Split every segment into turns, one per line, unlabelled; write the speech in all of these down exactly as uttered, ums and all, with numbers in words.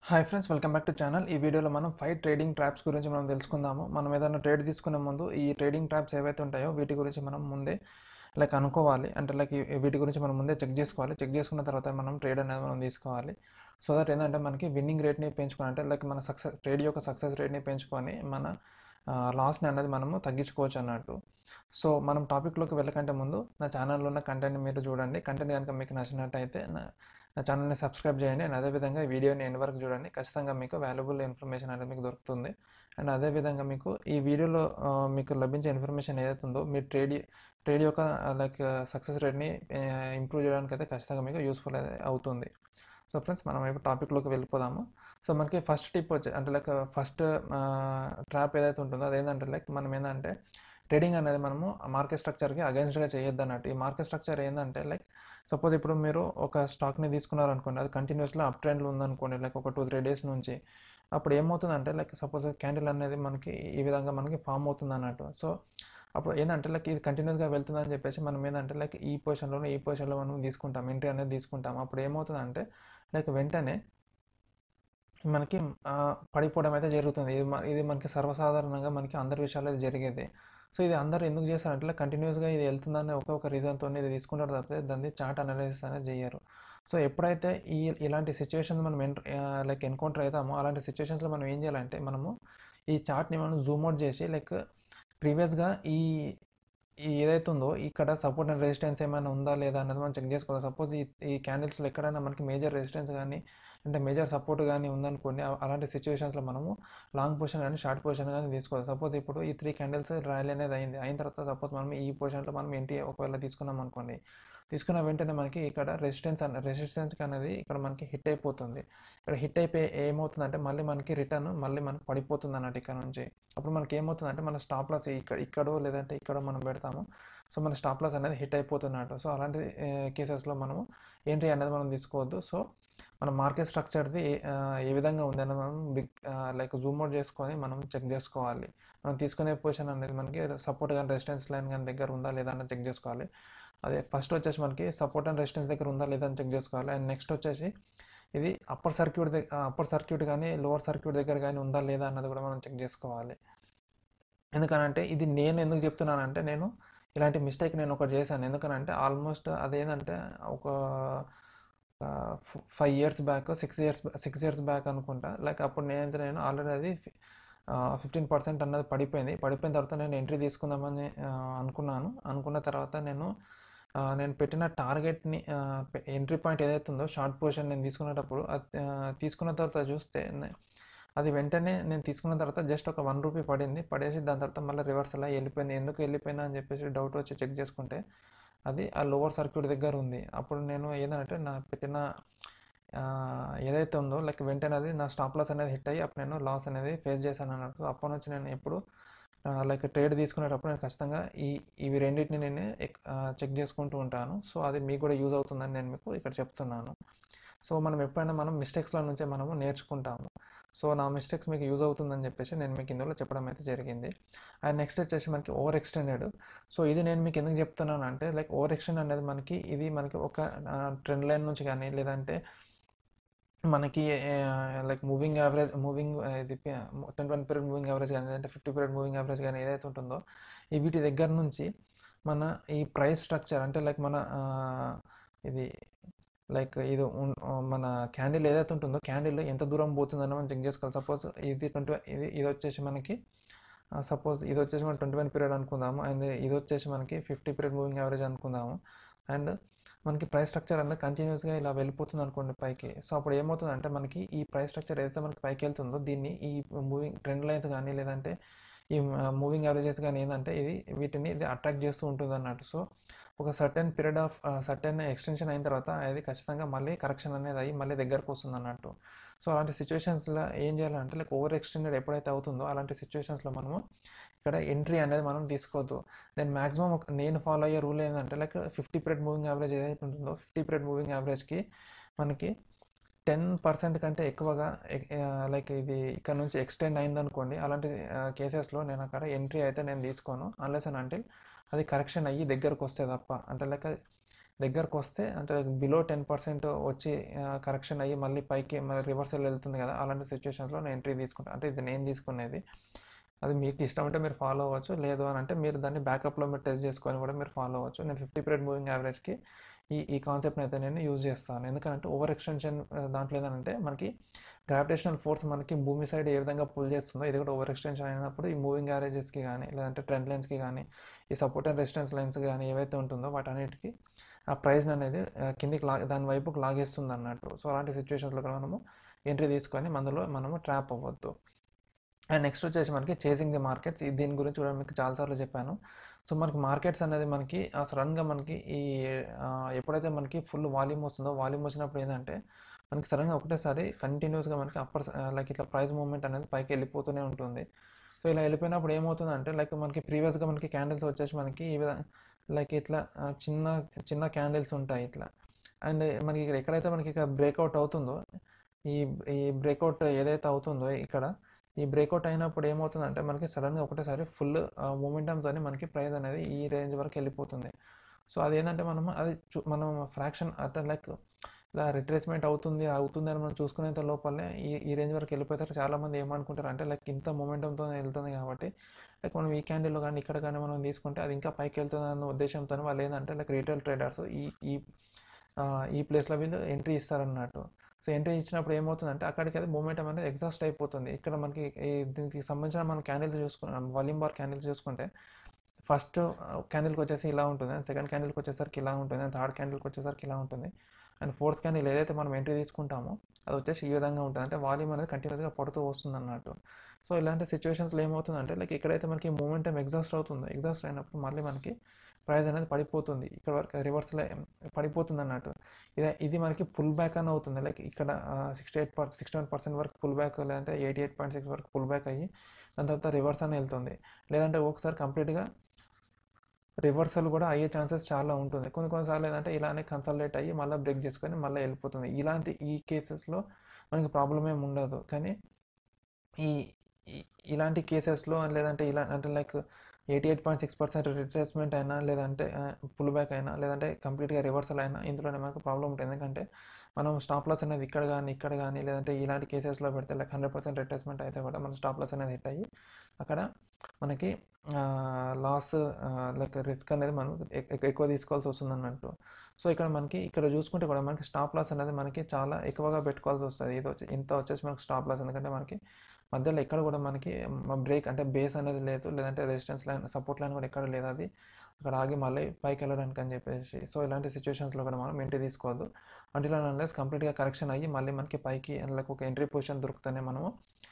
Hi friends, welcome back to channel. ఈ వీడియోలో మనం ఫైవ్ ట్రేడింగ్ ట్రాప్స్ గురించి మనం తెలుసుకుందాము. మనం ఏదైనా ట్రేడ్ తీసుకునే ముందు ఈ ట్రేడింగ్ ట్రాప్స్ ఏవైతే ఉంటాయో వీటి గురించి మనం ముందే లైక్ అనుకోవాలి. అంటే లైక్ ఈ- వీటి గురించి మనం ముందే చెక్ చేసుకోవాలి. చెక్ చేసుకున్న తర్వాత మనం ట్రేడ్ అనేది మనం తీసుకోవాలి. సో దట్ ఏంటంటే మనకి విన్నింగ్ రేట్ని పెంచుకొని, అంటే లైక్ మన సక్సెస్ ట్రేడ్ యొక్క సక్సెస్ రేట్ని పెంచుకొని మన లాస్ని అనేది మనము తగ్గించుకోవచ్చు అన్నట్టు. సో మనం టాపిక్లోకి వెళ్ళకంటే ముందు నా ఛానల్లో ఉన్న కంటెంట్ మీరు చూడండి. కంటెంట్ కనుక మీకు నచ్చినట్టయితే నా నా ఛానల్ని సబ్స్క్రైబ్ చేయండి. అండ్ అదేవిధంగా ఈ వీడియోని ఎండ్ వరకు చూడండి. ఖచ్చితంగా మీకు వాల్యుబుల్ ఇన్ఫర్మేషన్ అనేది మీకు దొరుకుతుంది. అండ్ అదేవిధంగా మీకు ఈ వీడియోలో ఆ, మీకు లభించే ఇన్ఫర్మేషన్ ఏదైతే ఉందో మీ ట్రేడ్ ట్రేడ్ యొక్క లైక్ సక్సెస్ రేట్ని ఇంప్రూవ్ చేయడానికి అయితే ఖచ్చితంగా మీకు యూస్ఫుల్ అవుతుంది. సో ఫ్రెండ్స్, మనం ఇప్పుడు టాపిక్లోకి వెళ్ళిపోదాము. సో మనకి ఫస్ట్ టిప్ వచ్చి అంటే లైక్ ఫస్ట్ ట్రాప్ ఏదైతే ఉంటుందో అదేంటంటే లైక్ మనం ఏంటంటే ట్రేడింగ్ అనేది మనము మార్కెట్ స్ట్రక్చర్కి అగేన్స్ట్గా చేయొద్దు అన్నట్టు. ఈ మార్కెట్ స్ట్రక్చర్ ఏంటంటే లైక్ సపోజ్ ఇప్పుడు మీరు ఒక స్టాక్ని తీసుకున్నారనుకోండి, అది కంటిన్యూస్లో అప్ ట్రెండ్లో ఉందనుకోండి, లైక్ ఒక టూ త్రీ డేస్ నుంచి. అప్పుడు ఏమవుతుందంటే లైక్ సపోజ్ క్యాండిల్ అనేది మనకి ఈ విధంగా మనకి ఫామ్ అవుతుంది అన్నట్టు. సో అప్పుడు ఏంటంటే లైక్ ఇది కంటిన్యూస్గా వెళ్తుందని చెప్పేసి మనం ఏంటంటే లైక్ ఈ పొజిషన్లోనే ఈ పొజిషన్లో మనం తీసుకుంటాం, ఎంట్రీ అనేది తీసుకుంటాం. అప్పుడు ఏమవుతుందంటే లైక్ వెంటనే మనకి ఆ, పడిపోవడం అయితే జరుగుతుంది. ఇది మ- ఇది మనకి సర్వసాధారణంగా మనకి అందరి విషయాల్లో ఇది జరిగేది. సో ఇది అందరూ ఎందుకు చేస్తారంటే కంటిన్యూస్గా ఇది వెళ్తుందని ఒక్కొక్క రీజన్తో ఇది తీసుకుంటారు తప్పితే దాన్ని చార్ట్ అనాలిసిస్ అనేది చేయరు. సో ఎప్పుడైతే ఈ ఇలాంటి సిచ్యువేషన్స్ మనం ఎన్ లైక్ ఎన్కౌంటర్ అవుతామో అలాంటి సిచ్యువేషన్స్లో మనం ఏం చేయాలంటే మనము ఈ చార్ట్ని మనం జూమ్ అవుట్ చేసి లైక్ ప్రీవియస్గా ఈ ఈ ఏదైతే ఉందో ఇక్కడ సపోర్ట్ అండ్ రెసిస్టెన్స్ ఏమైనా ఉందా లేదా అన్నది మనం చెక్ చేసుకోవాలి. సపోజ్ ఈ ఈ క్యాండిల్స్లో ఎక్కడైనా మనకి మేజర్ రెసిస్టెన్స్ కానీ అంటే మేజర్ సపోర్ట్ కానీ ఉందనుకోండి, అ- అలాంటి సిచ్యువేషన్స్లో మనము లాంగ్ పొజిషన్ కానీ షార్ట్ పొజిషన్ కానీ తీసుకోవాలి. సపోజ్ ఇప్పుడు ఈ త్రీ క్యాండిల్స్ ర్యాలీ అనేది అయింది. అయిన తర్వాత సపోజ్ మనం ఈ పొజిషన్లో మనం ఎంటీ ఒకవేళ తీసుకున్నాం అనుకోండి, తీసుకున్న వెంటనే మనకి ఇక్కడ రెసిస్టెన్స్ అన్న రెసిస్టెన్స్ అనేది ఇక్కడ మనకి హిట్ అయిపోతుంది. ఇక్కడ హిట్ అయిపోయి ఏమవుతుందంటే మళ్ళీ మనకి రిటర్న్ మళ్ళీ మనకి పడిపోతుంది అన్నట్టు ఇక్కడ నుంచి. అప్పుడు మనకి ఏమవుతుందంటే మన స్టాప్ లాస్ ఇక్కడ ఇక్కడో లేదంటే ఇక్కడో మనం పెడతాము. సో మన స్టాప్ లాస్ అనేది హిట్ అయిపోతున్నట్టు. సో అలాంటి కేసెస్లో మనము ఏంటి అనేది మనం తీసుకోవద్దు. సో మన మార్కెట్ స్ట్రక్చర్ది ఏ విధంగా ఉందని మనం బిగ్ లైక్ జూమ్ అవుట్ చేసుకొని మనం చెక్ చేసుకోవాలి. మనం తీసుకునే పొజిషన్ అనేది మనకి సపోర్ట్ కానీ రెసిస్టెన్స్ లైన్ కానీ దగ్గర ఉందా లేదా అని చెక్ చేసుకోవాలి. అదే ఫస్ట్ వచ్చేసి మనకి సపోర్ట్ అండ్ రెసిస్టెన్స్ దగ్గర ఉందా లేదా అని చెక్ చేసుకోవాలి. అండ్ నెక్స్ట్ వచ్చేసి ఇది అప్పర్ సర్క్యూట్ దగ్గర అప్పర్ సర్క్యూట్ కానీ లోవర్ సర్క్యూట్ దగ్గర కానీ ఉందా లేదా అన్నది కూడా మనం చెక్ చేసుకోవాలి. ఎందుకనంటే ఇది నేను ఎందుకు చెప్తున్నానంటే నేను ఇలాంటి మిస్టేక్ నేను ఒకటి చేశాను. ఎందుకనంటే ఆల్మోస్ట్ అదేంటంటే ఒక five years back six years six years back అనుకుంటా. లైక్ అప్పుడు నేనైతే నేను ఆల్రెడీ అది ఫిఫ్టీన్ పర్సెంట్ అన్నది పడిపోయింది. పడిపోయిన తర్వాత నేను ఎంట్రీ తీసుకుందామని ఆ, అనుకున్నాను. అనుకున్న తర్వాత నేను ఆ, నేను పెట్టిన టార్గెట్ని ఎంట్రీ పాయింట్ ఏదైతే ఉందో షార్ట్ పొజిషన్ నేను తీసుకునేటప్పుడు అది ఆ, తీసుకున్న తర్వాత చూస్తే నే- అది వెంటనే నేను తీసుకున్న తర్వాత జస్ట్ ఒక వన్ రూపీ పడింది. పడేసి దాని తర్వాత మళ్ళీ రివర్స్ అలా వెళ్ళిపోయింది. ఎందుకు వెళ్ళిపోయిందా అని చెప్పేసి డౌట్ వచ్చి చెక్ చేసుకుంటే అది ఆ లోవర్ సర్క్యూట్ దగ్గర ఉంది. అప్పుడు నేను ఏదంటే నా పెట్టిన ఆ, ఏదైతే ఉందో లైక్ వెంటనే అది నా స్టాప్ లాస్ అనేది హిట్ అయ్యి అప్పుడు నేను లాస్ అనేది ఫేస్ చేశాను అన్నట్టు. అప్పటి నుంచి నేను ఎప్పుడు లైక్ ట్రేడ్ తీసుకునేటప్పుడు నేను ఖచ్చితంగా ఈ ఇవి రెండింటిని నేను చెక్ చేసుకుంటూ ఉంటాను. సో అది మీకు కూడా యూజ్ అవుతుందని నేను మీకు ఇక్కడ చెప్తున్నాను. సో మనం ఎప్పుడైనా మనం మిస్టేక్స్ల నుంచే మనము నేర్చుకుంటాము. సో నా మిస్టేక్స్ మీకు యూజ్ అవుతుందని చెప్పేసి నేను మీకు ఇందులో చెప్పడం అయితే జరిగింది. అండ్ నెక్స్ట్ వచ్చేసి మనకి ఓవర్ ఎక్స్టెండెడ్. సో ఇది నేను మీకు ఎందుకు చెప్తున్నాను అంటే లైక్ ఓవర్ ఎక్స్టెండ్ అనేది మనకి ఇది మనకి ఒక ట్రెండ్ లైన్ నుంచి కానీ లేదంటే మనకి లైక్ మూవింగ్ యావరేజ్ మూవింగ్ ఇది ten one period moving average కానీ లేదంటే ఫిఫ్టీ పీరియడ్ మూవింగ్ యావరేజ్ కానీ ఏదైతే ఉంటుందో ఈ వీటి దగ్గర నుంచి మన ఈ ప్రైస్ స్ట్రక్చర్ అంటే లైక్ మన ఆ, ఇది లైక్ ఇది ఉన్- ఆ, మన క్యాండిల్ ఏదైతే ఉంటుందో క్యాండిల్ ఎంత దూరం పోతుందని మనం చెక్ చేసుకోవాలి. సపోజ్ ఇది ట్వంటీ ఇది ఇది వచ్చేసి మనకి సపోజ్ ఇది వచ్చేసి మనం ట్వంటీ వన్ పీరియడ్ అనుకుందాము. అండ్ ఇది వచ్చేసి మనకి ఫిఫ్టీ పీరియడ్ మూవింగ్ యావరేజ్ అనుకుందాము. అండ్ మనకి ప్రైస్ స్ట్రక్చర్ అనేది కంటిన్యూస్గా ఇలా వెళ్ళిపోతుంది అనుకోండి పైకి. సో అప్పుడు ఏమవుతుందంటే మనకి ఈ ప్రైస్ స్ట్రక్చర్ ఏదైతే మనకి పైకి వెళ్తుందో దీన్ని ఈ మూవింగ్ ట్రెండ్ లైన్స్ కానీ లేదంటే ఈ మూవింగ్ యావరేజెస్ కానీ ఏంటంటే ఇది వీటిని ఇది అట్రాక్ట్ చేస్తూ ఉంటుంది అన్నట్టు. సో ఒక certain period of certain extension అయిన తర్వాత అది ఖచ్చితంగా మళ్ళీ కరెక్షన్ అనేది అయ్యి మళ్ళీ దగ్గరకు వస్తుంది అన్నట్టు. సో అలాంటి సిచ్యువేషన్స్లో ఏం చేయాలంటే లైక్ ఓవర్ ఎక్స్టెండెడ్ ఎప్పుడైతే అవుతుందో అలాంటి సిచ్యువేషన్స్లో మనము ఇక్కడ ఎంట్రీ అనేది మనం తీసుకోవద్దు. నేను మాక్సిమం నేను ఫాలో అయ్యే రూల్ ఏంటంటే like fifty period moving average ఏదైతే ఉంటుందో ఫిఫ్టీ పీరియడ్ మూవింగ్ యావరేజ్కి మనకి టెన్ పర్సెంట్ కంటే ఎక్కువగా లైక్ ఇది ఇక్కడ నుంచి ఎక్స్టెండ్ అయిందనుకోండి, అలాంటి కేసెస్లో నేను అక్కడ ఎంట్రీ అయితే నేను తీసుకోను అన్లెస్ అండ్ అంటిల్ అది కరెక్షన్ అయ్యి దగ్గరకు వస్తే తప్ప. అంటే లైక్ దగ్గరకు వస్తే అంటే బిలో టెన్ పర్సెంట్ వచ్చి కరెక్షన్ అయ్యి మళ్ళీ పైకి మళ్ళీ రివర్సల్ వెళ్తుంది కదా, అలాంటి సిచ్యువేషన్స్లో నేను ఎంట్రీ తీసుకుంటాను. అంటే ఇది నేను తీసుకునేది, అది మీకు ఇష్టం అంటే మీరు ఫాలో అవ్వచ్చు, లేదు అని అంటే మీరు దాన్ని బ్యాకప్లో మీరు టెస్ట్ చేసుకొని కూడా మీరు ఫాలో అవ్వచ్చు. నేను ఫిఫ్టీ పీరియడ్ మూవింగ్ యావరేజ్కి ఈ ఈ కాన్సెప్ట్ని అయితే నేను యూజ్ చేస్తాను. ఎందుకంటే ఓవర్ ఎక్స్టెన్షన్ దాంట్లో ఏదంటే మనకి గ్రావిటేషనల్ ఫోర్స్ మనకి భూమి సైడ్ ఏ విధంగా పుల్ చేస్తుందో, ఇది కూడా ఓవర్ ఎక్స్టెన్షన్ అయినప్పుడు ఈ మూవింగ్ యావరేజెస్కి కానీ లేదంటే ట్రెండ్ లైన్స్కి కానీ ఈ సపోర్ట్ అండ్ రెసిస్టెన్స్ లైన్స్ కానీ ఏవైతే ఉంటుందో వాటన్నిటికీ ఆ ప్రైస్ అనేది కిందికి లా దాని వైపుకి లాగేస్తుంది అన్నట్టు. సో అలాంటి సిచ్యువేషన్స్లో కూడా మనము ఎంట్రీ తీసుకొని మనలో మనము ట్రాప్ అవ్వద్దు. అండ్ నెక్స్ట్ వచ్చేసి మనకి చేసింగ్ ది మార్కెట్స్. దీని గురించి కూడా మీకు చాలాసార్లు చెప్పాను. సో మనకి మార్కెట్స్ అనేది మనకి సడన్గా మనకి ఈ ఎప్పుడైతే మనకి ఫుల్ వాల్యూమ్ వస్తుందో, వాల్యూమ్ వచ్చినప్పుడు ఏంటంటే మనకి సడన్గా ఒకటేసారి కంటిన్యూస్గా మనకి అప్పర్ లైక్ ఇట్లా ప్రైస్ మూవ్మెంట్ అనేది పైకి వెళ్ళిపోతూనే ఉంటుంది. సో ఇలా వెళ్ళిపోయినప్పుడు ఏమవుతుందంటే లైక్ మనకి ప్రీవియస్గా మనకి క్యాండిల్స్ వచ్చేసి మనకి ఈ విధంగా లైక్ ఇట్లా చిన్న చిన్న క్యాండిల్స్ ఉంటాయి ఇట్లా. అండ్ మనకి ఇక్కడ ఎక్కడైతే మనకి ఇక్కడ బ్రేక్అవుట్ అవుతుందో, ఈ ఈ బ్రేక్అవుట్ ఏదైతే అవుతుందో ఇక్కడ ఈ బ్రేక్అవుట్ అయినప్పుడు ఏమవుతుందంటే మనకి సడన్గా ఒకటేసారి ఫుల్ మూమెంటంతో మనకి ప్రైస్ అనేది ఈ రేంజ్ వరకు వెళ్ళిపోతుంది. సో అదేంటంటే మనం అది చూ మనం ఫ్రాక్షన్ అంటే లైక్ ఇలా రిట్రేస్మెంట్ అవుతుంది అవుతుంది అని మనం చూసుకునేంత లోపలనే ఈ ఈ రేంజ్ వరకు వెళ్ళిపోయేసరికి చాలామంది ఏమనుకుంటారు అంటే లైక్ ఇంత మూమెంటంతో వెళ్తుంది కాబట్టి లైక్ మనం ఈ క్యాండిల్లో కానీ ఇక్కడ కానీ మనం తీసుకుంటే అది ఇంకా పైకి వెళ్తుంది అన్న ఉద్దేశంతో వాళ్ళు ఏంటంటే లైక్ రీటైల్ ట్రేడర్స్ ఈ ఈ ఈ ప్లేస్లో వీళ్ళు ఎంట్రీ ఇస్తారన్నట్టు. సో ఎంట్రీ ఇచ్చినప్పుడు ఏమవుతుందంటే అక్కడికి అది మూమెంటం అనేది ఎగ్జాస్ట్ అయిపోతుంది. ఇక్కడ మనకి దీనికి సంబంధించిన మనం క్యాండిల్స్ చూసుకున్నాం, వాల్యూమ్ బార్ క్యాండిల్స్ చూసుకుంటే ఫస్ట్ క్యాండిల్కి వచ్చేసి ఇలా ఉంటుంది, అండ్ సెకండ్ క్యాండిల్కి వచ్చేసరికి ఇలా ఉంటుంది, అండ్ థర్డ్ క్యాండిల్కి వచ్చేసరికి ఇలా ఉంటుంది, అండ్ ఫోర్త్ క్యాండిల్ ఏదైతే మనం ఎంట్రీ తీసుకుంటామో అది వచ్చేసి ఈ విధంగా ఉంటుంది. అంటే వాల్యూమ్ అనేది కంటిన్యూస్గా పడుతూ వస్తుంది అన్నట్టు. సో ఇలాంటి సిచ్యువేషన్స్లో ఏమవుతుందంటే లైక్ ఎక్కడైతే మనకి మూమెంటం ఎగ్జాస్ట్ అవుతుందో, ఎగ్జాస్ట్ అయినప్పుడు మళ్ళీ మనకి ప్రైస్ అనేది పడిపోతుంది, ఇక్కడ వరకు రివర్స్లో పడిపోతుంది అన్నట్టు. ఇదే ఇది మనకి పుల్ బ్యాక్ అని అవుతుంది. లైక్ ఇక్కడ sixty eight percent sixty one percent వరకు పుల్ బ్యాక్, లేదంటే ఎయిటీ ఎయిట్ పాయింట్ సిక్స్ వరకు పుల్ బ్యాక్ అయ్యి దాని తర్వాత రివర్స్ అని వెళ్తుంది, లేదంటే ఒకసారి కంప్లీట్గా రివర్సల్ కూడా అయ్యే ఛాన్సెస్ చాలా ఉంటుంది. కొన్ని కొన్నిసార్లు ఏంటంటే ఇలానే కన్సల్టేట్ అయ్యి మళ్ళీ బ్రేక్ చేసుకొని మళ్ళీ వెళ్ళిపోతుంది. ఇలాంటి ఈ కేసెస్లో మనకి ప్రాబ్లం ఏమి ఉండదు. కానీ ఈ ఇలాంటి కేసెస్లో లేదంటే ఇలా అంటే like eighty eight point six percent రిట్రేస్మెంట్ అయినా, లేదంటే పుల్ బ్యాక్ అయినా, లేదంటే కంప్లీట్గా రివర్సల్ అయినా ఇందులోనే మనకు ప్రాబ్లం ఉంటుంది. ఎందుకంటే మనం స్టాప్ లాస్ అనేది ఇక్కడ కానీ ఇక్కడ కానీ లేదంటే ఇలాంటి కేసెస్లో పెడితే లైక్ హండ్రెడ్ పర్సెంట్ రిట్రేస్మెంట్ అయితే కూడా మన స్టాప్ లాస్ అనేది హిట్ అయ్యి అక్కడ మనకి లాస్ లైక్ రిస్క్ అనేది మనం ఎక్కువ తీసుకోవాల్సి వస్తుంది అన్నట్టు. సో ఇక్కడ మనకి ఇక్కడ చూసుకుంటే కూడా మనకి స్టాప్ లాస్ అనేది మనకి చాలా ఎక్కువగా పెట్టుకోవాల్సి వస్తుంది. ఇది వచ్చి ఇంత వచ్చేసి మనకి స్టాప్ లాస్, ఎందుకంటే మనకి మధ్యలో ఎక్కడ కూడా మనకి బ్రేక్ అంటే బేస్ అనేది లేదు, లేదంటే రెసిస్టెన్స్ లైన్ సపోర్ట్ లైన్ కూడా ఎక్కడ లేదు, అది అక్కడ ఆగి మళ్ళీ పైకి వెళ్ళడానికి అని చెప్పేసి. సో ఇలాంటి సిచ్యువేషన్స్లో కూడా మనం ఎంట్రీ తీసుకోవద్దు. అంటిల్ అన్లెస్ కంప్లీట్గా కరెక్షన్ అయ్యి మళ్ళీ మనకి పైకి లైక్ ఒక ఎంట్రీ పొజిషన్ దొరుకుతూనే మనము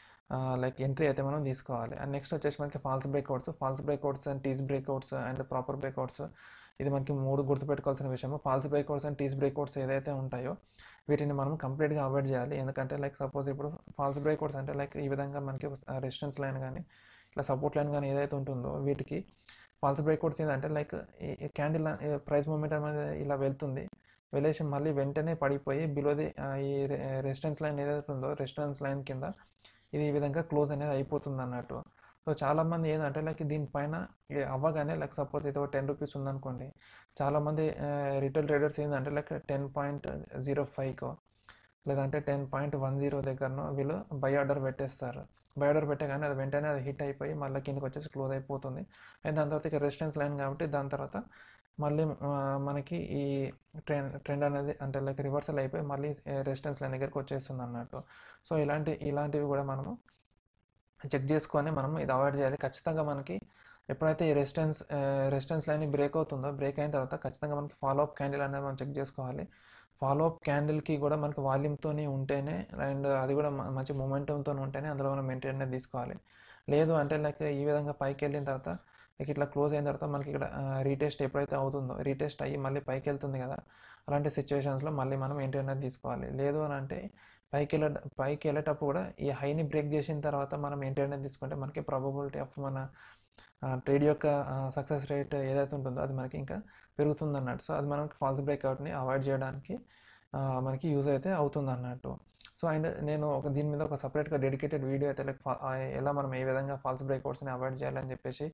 లైక్ ఎంట్రీ అయితే మనం తీసుకోవాలి. అండ్ నెక్స్ట్ వచ్చేసి మనకి false breakouts false breakouts and tease breakouts and proper breakouts. ఇది మనకి మూడు గుర్తుపెట్టుకోవాల్సిన విషయము. False breakouts and tease breakouts ఏదైతే ఉంటాయో వీటిని మనం కంప్లీట్గా అవాయిడ్ చేయాలి. ఎందుకంటే లైక్ సపోజ్ ఇప్పుడు ఫాల్స్ బ్రేక్అవుట్స్ అంటే లైక్ ఈ విధంగా మనకి రెసిస్టెన్స్ లైన్ కానీ ఇట్లా సపోర్ట్ లైన్ కానీ ఏదైతే ఉంటుందో వీటికి ఫాల్స్ బ్రేక్అవుట్స్ ఏంటంటే లైక్ ఈ క్యాండిల్ ప్రైస్ మూమెంట్ అనేది ఇలా వెళ్తుంది, వెళ్ళేసి మళ్ళీ వెంటనే పడిపోయి బిలోది ఈ రెసిస్టెన్స్ లైన్ ఏదైతే ఉందో రెసిస్టెన్స్ లైన్ కింద ఇది ఈ విధంగా క్లోజ్ అనేది అయిపోతుంది అన్నట్టు. సో చాలామంది ఏంటంటే లైక్ దీనిపైన అవ్వగానే లైక్ సపోజ్ ఇది టెన్ రూపీస్ ఉందనుకోండి, చాలామంది రిటైల్ ట్రేడర్స్ ఏంటంటే లైక్ టెన్ పాయింట్ జీరో ఫైవ్కో లేదంటే టెన్ పాయింట్ వన్ జీరో దగ్గరనో వీళ్ళు బై ఆర్డర్ పెట్టేస్తారు. బై ఆర్డర్ పెట్టగానే అది వెంటనే అది హిట్ అయిపోయి మళ్ళీ కిందకి వచ్చేసి క్లోజ్ అయిపోతుంది. అండ్ దాని తర్వాత ఇక రెసిస్టెన్స్ లైన్ కాబట్టి దాని తర్వాత మళ్ళీ మనకి ఈ ట్రెండ్ ట్రెండ్ అనేది అంటే లైక్ రివర్సల్ అయిపోయి మళ్ళీ రెసిస్టెన్స్ లైన్ దగ్గరికి వచ్చేస్తుంది అన్నట్టు. సో ఇలాంటి ఇలాంటివి కూడా మనము చెక్ చేసుకొని మనం ఇది అవాయిడ్ చేయాలి. ఖచ్చితంగా మనకి ఎప్పుడైతే ఈ రెసిస్టెన్స్ రెసిస్టెన్స్ లైన్ బ్రేక్ అవుతుందో, బ్రేక్ అయిన తర్వాత ఖచ్చితంగా మనకి ఫాలో అప్ క్యాండిల్ అనేది మనం చెక్ చేసుకోవాలి. ఫాలో అప్ క్యాండిల్కి కూడా మనకి వాల్యూమ్తోనే ఉంటేనే అండ్ అది కూడా మంచి మూమెంటంతో ఉంటేనే అందులో మనం మెయింటైన్ అనేది తీసుకోవాలి. లేదు అంటే లైక్ ఈ విధంగా పైకి వెళ్ళిన తర్వాత లైక్ ఇట్లా క్లోజ్ అయిన తర్వాత మనకి ఇక్కడ రీటెస్ట్ ఎప్పుడైతే అవుతుందో రీటెస్ట్ అయ్యి మళ్ళీ పైకి వెళ్తుంది కదా, అలాంటి సిచ్యువేషన్స్లో మళ్ళీ మనం మెయింటైన్ అనేది తీసుకోవాలి. లేదు అని అంటే పైకి వెళ్ళ పైకి వెళ్ళేటప్పుడు కూడా ఈ హైని బ్రేక్ చేసిన తర్వాత మనం మెయింటైన్ అనేది తీసుకుంటే మనకి ప్రాబబిలిటీ ఆఫ్ మన ట్రేడ్ యొక్క సక్సెస్ రేట్ ఏదైతే ఉంటుందో అది మనకి ఇంకా పెరుగుతుంది అన్నట్టు. సో అది మనకి ఫాల్స్ బ్రేక్అవుట్ని అవాయిడ్ చేయడానికి మనకి యూజ్ అయితే అవుతుంది అన్నట్టు. సో అండ్ నేను ఒక దీని మీద ఒక సపరేట్గా డెడికేటెడ్ వీడియో అయితే లైక్ ఎలా మనం ఏ విధంగా ఫాల్స్ బ్రేక్అవుట్స్ని అవాయిడ్ చేయాలని చెప్పేసి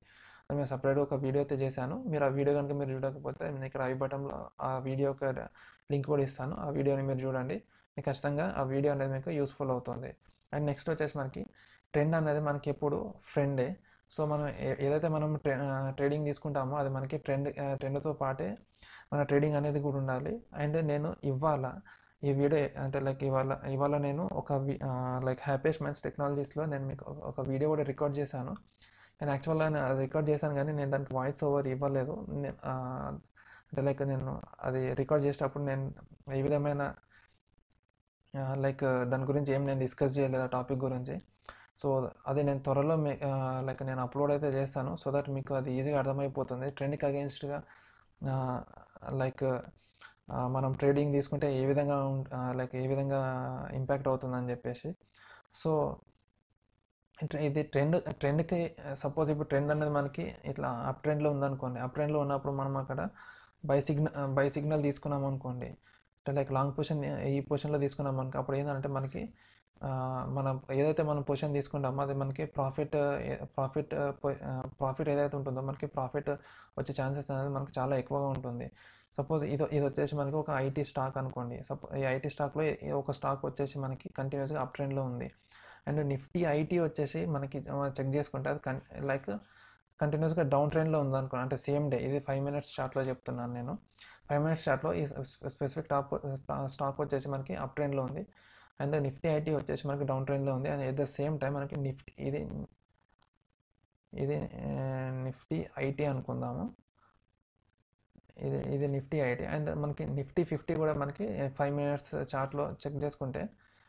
నేను సపరేట్గా ఒక వీడియో అయితే చేశాను. మీరు ఆ వీడియో కనుక మీరు చూడకపోతే నేను ఇక్కడ ఐ బటన్లో ఆ వీడియో యొక్క లింక్ కూడా ఇస్తాను. ఆ వీడియోని మీరు చూడండి. మీకు ఖచ్చితంగా ఆ వీడియో అనేది మీకు యూస్ఫుల్ అవుతుంది. అండ్ నెక్స్ట్ వచ్చేసి మనకి ట్రెండ్ అనేది మనకి ఎప్పుడు ఫ్రెండే. సో మనం ఏ- ఏదైతే మనం ట్రే ట్రేడింగ్ తీసుకుంటామో అది మనకి ట్రెండ్ ట్రెండ్తో పాటే మన ట్రేడింగ్ అనేది కూడా ఉండాలి. అండ్ నేను ఇవాళ ఈ వీడియో అంటే లైక్ ఇవాళ ఇవాళ నేను ఒక లైక్ హ్యాపీయెస్ట్ మైండ్స్ టెక్నాలజీస్లో నేను మీకు ఒక ఒక వీడియో కూడా రికార్డ్ చేశాను. నేను యాక్చువల్గా నేను అది రికార్డ్ చేశాను కానీ నేను దానికి వాయిస్ ఓవర్ ఇవ్వలేదు. నే- ఆ, అంటే లైక్ నేను అది రికార్డ్ చేసేటప్పుడు నేను ఏ విధమైన లైక్ దాని గురించి ఏం నేను డిస్కస్ చేయలేదు ఆ టాపిక్ గురించి. సో అది నేను త్వరలో మీ లైక్ నేను అప్లోడ్ అయితే చేస్తాను. సో దట్ మీకు అది ఈజీగా అర్థమైపోతుంది ట్రెండ్కి అగెన్స్ట్గా లైక్ మనం ట్రేడింగ్ తీసుకుంటే ఏ విధంగా లైక్ ఏ విధంగా ఇంపాక్ట్ అవుతుందని చెప్పేసి. సో ఇట్లా ఇది ట్రెండ్ ట్రెండ్కి సపోజ్ ఇప్పుడు ట్రెండ్ అనేది మనకి ఇట్లా అప్ ట్రెండ్లో ఉందనుకోండి. అప్ ట్రెండ్లో ఉన్నప్పుడు మనం అక్కడ బై సిగ్నల్ బై సిగ్నల్ తీసుకున్నాం అనుకోండి. అంటే లైక్ లాంగ్ పొజిషన్ ఈ పొజిషన్లో తీసుకున్నాం అనుకో, అప్పుడు ఏంటంటే మనకి ఆ, మనం ఏదైతే మనం పొజిషన్ తీసుకుంటామో అది మనకి ప్రాఫిట్ ప్రాఫిట్ ప్రాఫిట్ ఏదైతే ఉంటుందో మనకి ప్రాఫిట్ వచ్చే ఛాన్సెస్ అనేది మనకి చాలా ఎక్కువగా ఉంటుంది. సపోజ్ ఇది ఇది వచ్చేసి మనకి ఒక ఐటీ స్టాక్ అనుకోండి. సపో ఈ ఐటీ స్టాక్లో ఒక స్టాక్ వచ్చేసి మనకి కంటిన్యూస్గా అప్ ట్రెండ్లో ఉంది. అండ్ నిఫ్టీ ఐటీ వచ్చేసి మనకి చెక్ చేసుకుంటే అది కన్ లైక్ కంటిన్యూస్గా డౌన్ ట్రెండ్లో ఉందనుకో, అంటే సేమ్ డే ఇది ఫైవ్ మినిట్స్ చార్ట్లో చెప్తున్నాను నేను. ఫైవ్ మినిట్స్ చార్ట్లో ఈ స్పెసిఫిక్ టాప్ స్టాక్ వచ్చేసి మనకి అప్ ట్రెండ్లో ఉంది. అండ్ నిఫ్టీ ఐటీ వచ్చేసి మనకి డౌన్ ట్రెండ్లో ఉంది. And at the same time మనకి నిఫ్టీ ఇది ఇది నిఫ్టీ ఐటీ అనుకుందాము. ఇది ఇది నిఫ్టీ ఐటీ అండ్ మనకి నిఫ్టీ ఫిఫ్టీ కూడా మనకి ఫైవ్ మినిట్స్ చార్ట్లో చెక్ చేసుకుంటే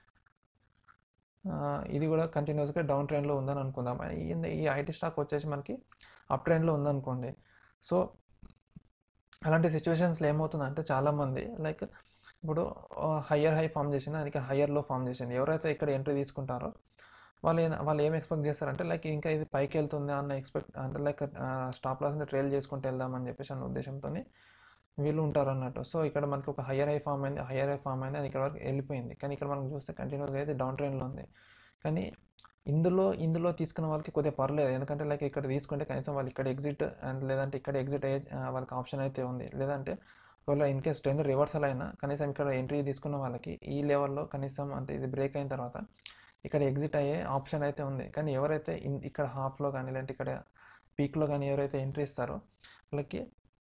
ఆ, ఇది కూడా కంటిన్యూస్గా డౌన్ ట్రెండ్లో ఉందని అనుకుందాం. ఈ ఈ ఐటీ స్టాక్ వచ్చేసి మనకి అప్ ట్రెండ్లో ఉందనుకోండి. సో అలాంటి సిచ్యువేషన్స్లో ఏమవుతుందంటే చాలామంది లైక్ ఇప్పుడు హయ్యర్ హై ఫామ్ చేసింది, దానికి హయ్యర్ లో ఫామ్ చేసింది. ఎవరైతే ఇక్కడ ఎంట్రీ తీసుకుంటారో వాళ్ళు ఏ- వాళ్ళు ఏం ఎక్స్పెక్ట్ చేస్తారంటే లైక్ ఇంకా ఇది పైకి వెళ్తుంది అన్న ఎక్స్పెక్ట్ అంటే లైక్ స్టాప్ లాస్ని ట్రైల్ చేసుకుంటూ వెళ్దామని చెప్పేసి అన్న ఉద్దేశంతో వీళ్ళు ఉంటారు అన్నట్టు. సో ఇక్కడ మనకి ఒక హయ్యర్ హై ఫామ్ అయింది, హయ్యర్ హై ఫామ్ అయింది, అది ఇక్కడ వరకు వెళ్ళిపోయింది. కానీ ఇక్కడ మనం చూస్తే కంటిన్యూస్గా అయితే డౌన్ ట్రెండ్లో ఉంది. కానీ ఇందులో ఇందులో తీసుకున్న వాళ్ళకి కొద్దిగా పర్లేదు, ఎందుకంటే లైక్ ఇక్కడ తీసుకుంటే కనీసం వాళ్ళు ఇక్కడ ఎగ్జిట్ అండ్ లేదంటే ఇక్కడ ఎగ్జిట్ అయ్యే ఆ, వాళ్ళకి ఆప్షన్ అయితే ఉంది. లేదంటే ఒకవేళ ఇన్ కేస్ ట్రెండ్ రివర్సల్ అయినా కనీసం ఇక్కడ ఎంట్రీ తీసుకున్న వాళ్ళకి ఈ లెవెల్లో కనీసం అంటే ఇది బ్రేక్ అయిన తర్వాత ఇక్కడ ఎగ్జిట్ అయ్యే ఆప్షన్ అయితే ఉంది. కానీ ఎవరైతే ఇన్- ఇక్కడ హాఫ్లో కానీ లేదంటే ఇక్కడ పీక్లో కానీ ఎవరైతే ఎంట్రీ ఇస్తారో వాళ్ళకి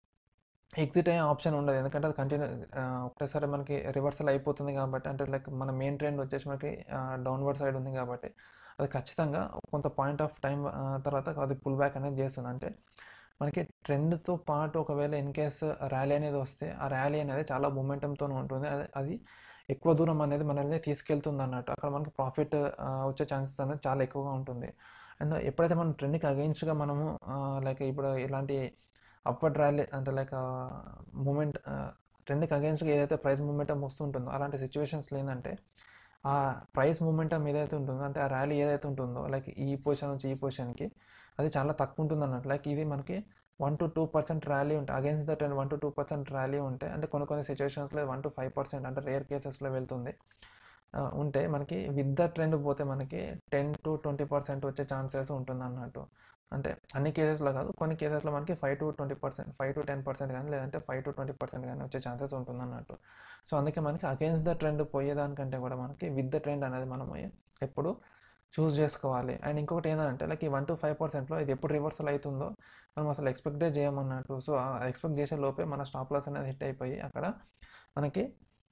ఎగ్జిట్ అయ్యే ఆప్షన్ ఉండదు, ఎందుకంటే అది కంటిన్యూ ఒకటేసారి మనకి రివర్సల్ అయిపోతుంది కాబట్టి. అంటే లైక్ మన మెయిన్ ట్రెండ్ వచ్చేసి మనకి డౌన్వర్డ్ సైడ్ ఉంది కాబట్టి అది ఖచ్చితంగా కొంత పాయింట్ ఆఫ్ టైం తర్వాత అది పుల్ బ్యాక్ అనేది చేస్తుంది. అంటే మనకి ట్రెండ్తో పాటు ఒకవేళ ఇన్ కేస్ ర్యాలీ అనేది వస్తే ఆ ర్యాలీ అనేది చాలా మూమెంటంతో ఉంటుంది. అది అది ఎక్కువ దూరం అనేది మనల్ని తీసుకెళ్తుంది అన్నట్టు. అక్కడ మనకి ప్రాఫిట్ వచ్చే ఛాన్సెస్ అనేది చాలా ఎక్కువగా ఉంటుంది. అండ్ ఎప్పుడైతే మనం ట్రెండ్కి అగెయిన్స్ట్గా మనము లైక్ ఇప్పుడు ఇలాంటి అప్వర్డ్ ర్యాలీ అంటే లైక్ మూమెంట్ ట్రెండ్కి అగెన్స్ట్గా ఏదైతే ప్రైస్ మూమెంటం వస్తుంటుందో అలాంటి సిచ్యువేషన్స్లో ఏంటంటే ఆ ప్రైస్ మూమెంటం ఏదైతే ఉంటుందో అంటే ఆ ర్యాలీ ఏదైతే ఉంటుందో లైక్ ఈ పొజిషన్ నుంచి ఈ పొజిషన్కి అది చాలా తక్కువ ఉంటుంది అన్నట్టు. లైక్ ఇది మనకి one to two percent rally ఉంటే against the trend one to two percent rally ఉంటే, అంటే కొన్ని కొన్ని సిచ్యువేషన్స్లో వన్ టు ఫైవ్ పర్సెంట్ అంటే రేర్ కేసెస్లో వెళ్తుంది. ఆ, ఉంటే మనకి విత్ ద ట్రెండ్ పోతే మనకి టెన్ టు ట్వంటీ పర్సెంట్ వచ్చే ఛాన్సెస్ ఉంటుంది అన్నట్టు. అంటే అన్ని కేసెస్లో కాదు, కొన్ని కేసెస్లో మనకి five to twenty percent five to ten percent కానీ లేదంటే ఫైవ్ టు ట్వంటీ పర్సెంట్ కానీ వచ్చే ఛాన్సెస్ ఉంటుంది అన్నట్టు. సో అందుకే మనకి అగేన్స్ట్ ద ట్రెండ్ పోయేదానికంటే కూడా మనకి విత్ ద ట్రెండ్ అనేది మనం ఎప్పుడు చూస్ చేసుకోవాలి. అండ్ ఇంకొకటి ఏంటంటే లైక్ ఈ వన్ టు ఫైవ్ పర్సెంట్లో ఇది ఎప్పుడు రివర్సల్ అవుతుందో మనం అసలు ఎక్స్పెక్టే చేయమన్నట్టు. సో ఆ ఎక్స్పెక్ట్ చేసే లోపే మన స్టాప్ లాస్ అనేది హిట్ అయిపోయి అక్కడ మనకి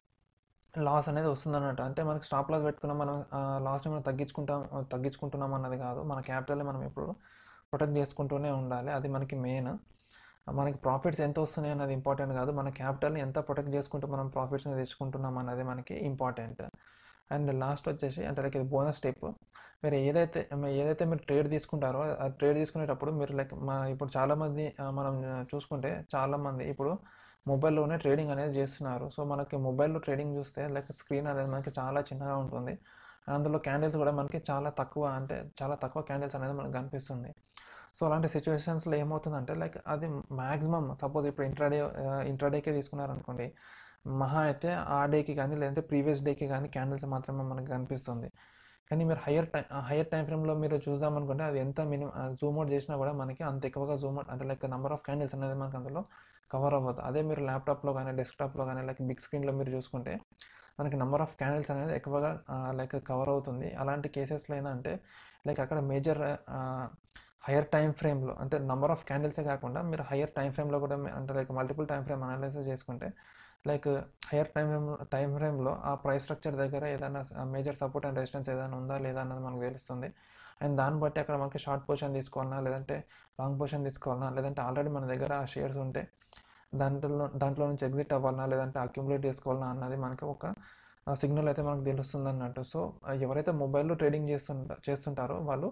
లాస్ అనేది వస్తుందన్నట్టు. అంటే మనకి స్టాప్ లాస్ పెట్టుకున్నాం మనం లాస్ని మనం తగ్గించుకుంటాం తగ్గించుకుంటున్నాం అన్నది కాదు, మన క్యాపిటల్ని మనం ఎప్పుడు ప్రొటెక్ట్ చేసుకుంటూనే ఉండాలి. అది మనకి మెయిన్. మనకి ప్రాఫిట్స్ ఎంత వస్తున్నాయి అన్నది ఇంపార్టెంట్ కాదు, మన క్యాపిటల్ని ఎంత ప్రొటెక్ట్ చేసుకుంటూ మనం ప్రాఫిట్స్ని తెచ్చుకుంటున్నాం అన్నది మనకి ఇంపార్టెంట్. అండ్ లాస్ట్ వచ్చేసి అంటే లైక్ ఇది బోనస్ స్టెప్. మీరు ఏదైతే మీ- ఏదైతే మీరు ట్రేడ్ తీసుకుంటారో ఆ ట్రేడ్ తీసుకునేటప్పుడు మీరు లైక్ మా ఇప్పుడు చాలామంది ఆ, మనం చూసుకుంటే చాలామంది ఇప్పుడు మొబైల్లోనే ట్రేడింగ్ అనేది చేస్తున్నారు. సో మనకి మొబైల్లో ట్రేడింగ్ చూస్తే లైక్ స్క్రీన్ అనేది మనకి చాలా చిన్నగా ఉంటుంది. అందులో క్యాండిల్స్ కూడా మనకి చాలా తక్కువ అంటే చాలా తక్కువ క్యాండిల్స్ అనేది మనకు కనిపిస్తుంది. సో అలాంటి సిచ్యువేషన్స్లో ఏమవుతుందంటే లైక్ అది మ్యాక్సిమం సపోజ్ ఇప్పుడు ఇంట్రాడే ఇంట్రాడేకే తీసుకున్నారనుకోండి, మహా అయితే ఆ డేకి కానీ లేదంటే ప్రీవియస్ డేకి కానీ క్యాండిల్స్ మాత్రమే మనకు కనిపిస్తుంది. కానీ మీరు హయ్యర్ టైం హయ్యర్ టైం ఫ్రేమ్లో మీరు చూద్దామనుకుంటే అది ఎంత మినిమం జూమ్ అవుట్ చేసినా కూడా మనకి అంత ఎక్కువగా జూమ్ అవుట్ అంటే లైక్ నెంబర్ ఆఫ్ క్యాండిల్స్ అనేది మనకు అందులో కవర్ అవ్వదు. అదే మీరు ల్యాప్టాప్లో కానీ డెస్క్టాప్లో కానీ లైక్ బిగ్ స్క్రీన్లో మీరు చూసుకుంటే మనకి నెంబర్ ఆఫ్ క్యాండిల్స్ అనేది ఎక్కువగా లైక్ కవర్ అవుతుంది. అలాంటి కేసెస్లో ఏంటంటే లైక్ అక్కడ మేజర్ హయ్యర్ టైం ఫ్రేమ్లో అంటే నెంబర్ ఆఫ్ క్యాండిల్సే కాకుండా మీరు హయ్యర్ టైం ఫ్రేమ్లో కూడా అంటే like multiple time frame analysis చేసుకుంటే లైక్ హయ్యర్ టైం టైం ఫ్రేమ్లో ఆ ప్రైస్ స్ట్రక్చర్ దగ్గర ఏదైనా మేజర్ సపోర్ట్ అండ్ రెసిస్టెన్స్ ఏదైనా ఉందా లేదా అన్నది మనకు తెలుస్తుంది. అండ్ దాన్ని బట్టి అక్కడ మనకి షార్ట్ పొజిషన్ తీసుకోవాలన్నా లేదంటే లాంగ్ పొజిషన్ తీసుకోవాలన్నా లేదంటే ఆల్రెడీ మన దగ్గర ఆ షేర్స్ ఉంటే దాంట్లో దాంట్లో నుంచి ఎగ్జిట్ అవ్వాలన్నా లేదంటే అక్యుములేట్ చేసుకోవాలన్నా అన్నది మనకి ఒక సిగ్నల్ అయితే మనకు తెలుస్తుంది అన్నట్టు. సో ఎవరైతే మొబైల్లో ట్రేడింగ్ చేస్తుంటా చేస్తుంటారో వాళ్ళు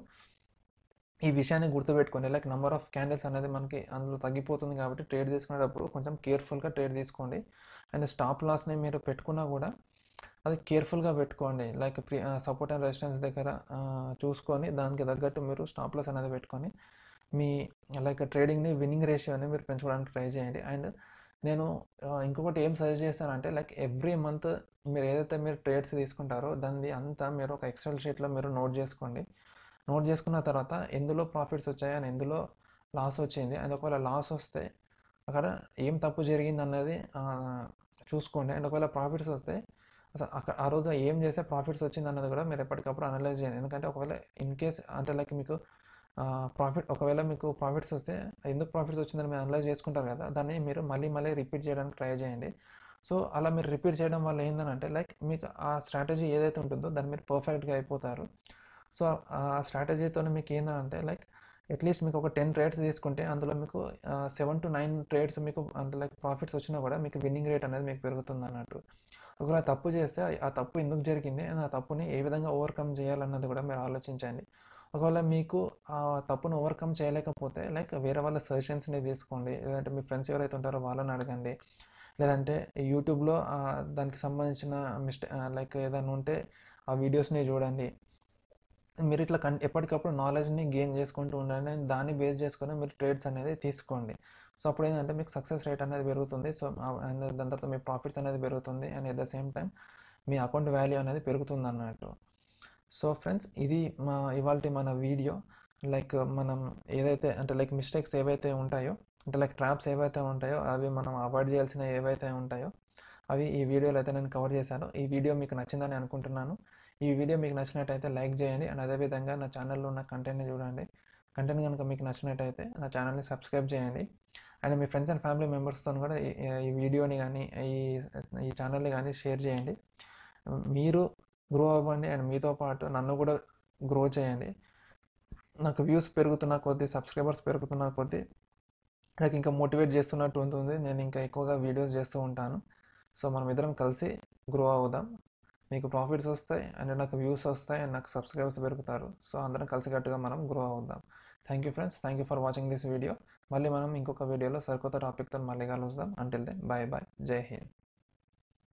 ఈ విషయాన్ని గుర్తుపెట్టుకోండి. లైక్ నెంబర్ ఆఫ్ క్యాండిల్స్ అనేది మనకి అందులో తగ్గిపోతుంది కాబట్టి ట్రేడ్ తీసుకునేటప్పుడు కొంచెం కేర్ఫుల్గా ట్రేడ్ తీసుకోండి. అండ్ స్టాప్ లాస్ని మీరు పెట్టుకున్నా కూడా అది కేర్ఫుల్గా పెట్టుకోండి. Like pre support and resistance దగ్గర చూసుకొని దానికి తగ్గట్టు మీరు స్టాప్ లాస్ అనేది పెట్టుకొని మీ లైక్ ట్రేడింగ్ని విన్నింగ్ రేషియోని మీరు పెంచుకోవడానికి ట్రై చేయండి. అండ్ నేను ఇంకొకటి ఏం సజెస్ట్ చేస్తానంటే లైక్ ఎవ్రీ మంత్ మీరు ఏదైతే మీరు ట్రేడ్స్ తీసుకుంటారో దాన్ని అంతా మీరు ఒక ఎక్సెల్ షీట్లో మీరు నోట్ చేసుకోండి. నోట్ చేసుకున్న తర్వాత ఎందులో ప్రాఫిట్స్ వచ్చాయి అని ఎందులో లాస్ వచ్చింది అండ్ ఒకవేళ లాస్ వస్తే అక్కడ ఏం తప్పు జరిగింది అన్నది చూసుకోండి. అండ్ ఒకవేళ ప్రాఫిట్స్ వస్తే అసలు అక్కడ ఆ రోజు ఏం చేస్తే ప్రాఫిట్స్ వచ్చింది అన్నది కూడా మీరు ఎప్పటికప్పుడు అనలైజ్ చేయండి. ఎందుకంటే ఒకవేళ ఇన్ కేస్ అంటే లైక్ మీకు ప్రాఫిట్ ఒకవేళ మీకు ప్రాఫిట్స్ వస్తే ఎందుకు ప్రాఫిట్స్ వచ్చిందని మీరు అనలైజ్ చేసుకుంటారు కదా, దాన్ని మీరు మళ్ళీ మళ్ళీ రిపీట్ చేయడానికి ట్రై చేయండి. సో అలా మీరు రిపీట్ చేయడం వల్ల ఏంటంటే లైక్ మీకు ఆ స్ట్రాటజీ ఏదైతే ఉంటుందో దాన్ని మీరు పర్ఫెక్ట్గా అయిపోతారు. సో ఆ స్ట్రాటజీతో మీకు ఏంటంటే లైక్ అట్లీస్ట్ మీకు ఒక టెన్ ట్రేడ్స్ తీసుకుంటే అందులో మీకు సెవెన్ టు నైన్ ట్రేడ్స్ మీకు అంటే లైక్ ప్రాఫిట్స్ వచ్చినా కూడా మీకు విన్నింగ్ రేట్ అనేది మీకు పెరుగుతుంది అన్నట్టు. ఒకవేళ తప్పు చేస్తే ఆ తప్పు ఎందుకు జరిగింది అండ్ ఆ తప్పుని ఏ విధంగా ఓవర్కమ్ చేయాలన్నది కూడా మీరు ఆలోచించండి. ఒకవేళ మీకు ఆ తప్పును ఓవర్కమ్ చేయలేకపోతే లైక్ వేరే వాళ్ళ సజెషన్స్ని తీసుకోండి, లేదంటే మీ ఫ్రెండ్స్ ఎవరైతే ఉంటారో వాళ్ళని అడగండి, లేదంటే యూట్యూబ్లో దానికి సంబంధించిన మిస్టే లైక్ ఏదైనా ఉంటే ఆ వీడియోస్ని చూడండి. మీరు ఇట్లా కన్ ఎప్పటికప్పుడు నాలెడ్జ్ని గెయిన్ చేసుకుంటూ ఉండండి. దాన్ని బేస్ చేసుకొని మీరు ట్రేడ్స్ అనేది తీసుకోండి. సో అప్పుడు ఏంటంటే మీకు సక్సెస్ రేట్ అనేది పెరుగుతుంది. సో అండ్ దాని తర్వాత మీ ప్రాఫిట్స్ అనేది పెరుగుతుంది and at the same time మీ అకౌంట్ వాల్యూ అనేది పెరుగుతుంది అన్నట్టు. సో ఫ్రెండ్స్, ఇది మా ఇవాల్టి మన వీడియో. లైక్ మనం ఏదైతే అంటే లైక్ మిస్టేక్స్ ఏవైతే ఉంటాయో అంటే లైక్ ట్రాప్స్ ఏవైతే ఉంటాయో అవి మనం అవాయిడ్ చేయాల్సిన ఏవైతే ఉంటాయో అవి ఈ వీడియోలో అయితే నేను కవర్ చేశాను. ఈ వీడియో మీకు నచ్చిందని అనుకుంటున్నాను. ఈ వీడియో మీకు నచ్చినట్టయితే లైక్ చేయండి అండ్ అదేవిధంగా నా ఛానల్లో ఉన్న కంటెంట్ని చూడండి. కంటెంట్ కనుక మీకు నచ్చినట్టయితే నా ఛానల్ని సబ్స్క్రైబ్ చేయండి అండ్ మీ ఫ్రెండ్స్ అండ్ ఫ్యామిలీ మెంబర్స్తో కూడా ఈ వీడియోని కానీ ఈ ఈ ఛానల్ని కానీ షేర్ చేయండి. మీరు గ్రో అవ్వండి అండ్ మీతో పాటు నన్ను కూడా గ్రో చేయండి. నాకు వ్యూస్ పెరుగుతున్న కొద్దీ, సబ్స్క్రైబర్స్ పెరుగుతున్న కొద్దీ నాకు ఇంకా మోటివేట్ చేస్తున్నట్టు ఉంటుంది. నేను ఇంకా ఎక్కువగా వీడియోస్ చేస్తూ ఉంటాను. సో మనం ఇద్దరం కలిసి గ్రో అవుదాం. మీకు ప్రాఫిట్స్ వస్తాయి అండ్ నాకు వ్యూస్ వస్తాయి అండ్ నాకు సబ్స్క్రైబర్స్ పెరుగుతారు. సో అందరం కలిసికట్టుగా మనం గ్రో అవుదాం. Thank you friends, thank you for watching this video. మళ్ళీ మనం ఇంకొక వీడియోలో సరికొత్త టాపిక్తో మళ్ళీ కలుద్దాం. అంటిల్ దెన్ బాయ్ బాయ్, జై హింద్.